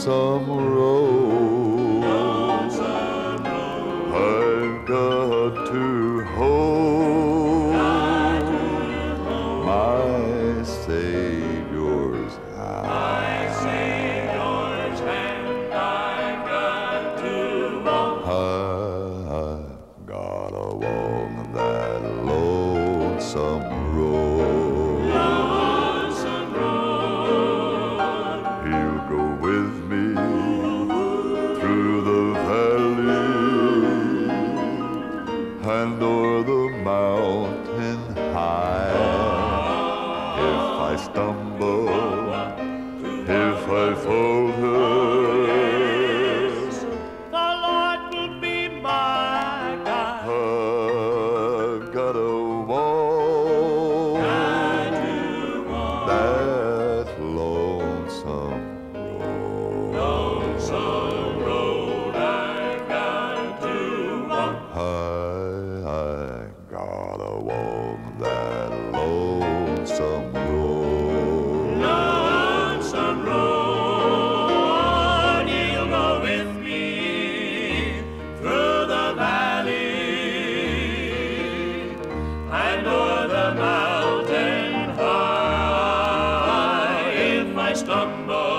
lonesome road. I've got to hold my Savior's hand. I've got to walk. I've gotta walk that lonesome road. He'll go with me through the valley and o'er the mountain high. If I stumble, if I falter, The Lord will be my guide. I've gotta walk that lonesome road. Lonesome road I've got to walk. I gotta walk that lonesome road. Lonesome road, He'll go with me through the valley and o'er the mountain high. If I stumble,